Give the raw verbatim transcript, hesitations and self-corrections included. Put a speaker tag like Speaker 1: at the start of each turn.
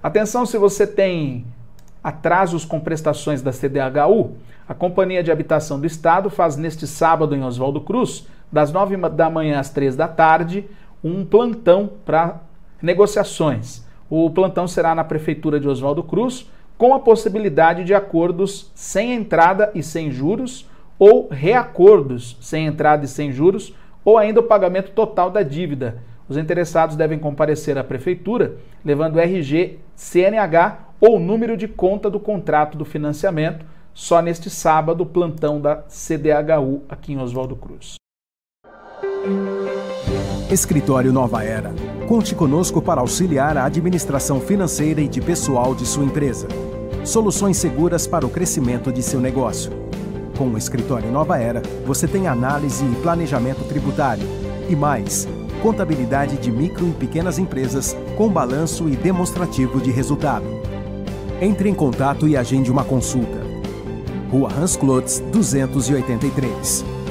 Speaker 1: Atenção se você tem atrasos com prestações da C D H U, a Companhia de Habitação do Estado faz neste sábado em Oswaldo Cruz, das nove da manhã às três da tarde, um plantão para negociações. O plantão será na Prefeitura de Oswaldo Cruz, com a possibilidade de acordos sem entrada e sem juros, ou reacordos sem entrada e sem juros, ou ainda o pagamento total da dívida. Os interessados devem comparecer à Prefeitura, levando R G, C N H ou número de conta do contrato do financiamento, só neste sábado, plantão da C D H U aqui em Oswaldo Cruz.
Speaker 2: Escritório Nova Era. Conte conosco para auxiliar a administração financeira e de pessoal de sua empresa. Soluções seguras para o crescimento de seu negócio. Com o Escritório Nova Era, você tem análise e planejamento tributário. E mais, contabilidade de micro e pequenas empresas com balanço e demonstrativo de resultado. Entre em contato e agende uma consulta. Rua Hans Klotz, duzentos e oitenta e três.